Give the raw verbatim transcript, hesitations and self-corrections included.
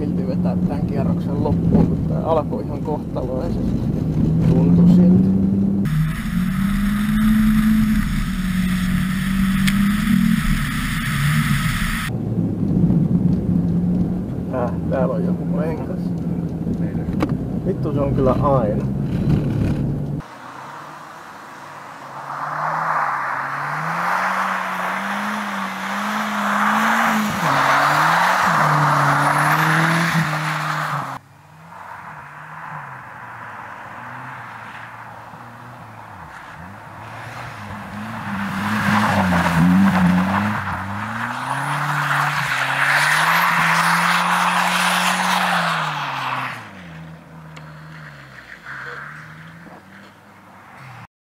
silti vetää tämän kierroksen loppuun, kun tää alkoi ihan kohtaloisesti. Tuntui siltä. Äh, täällä on joku rengas. Vittu se on kyllä aina.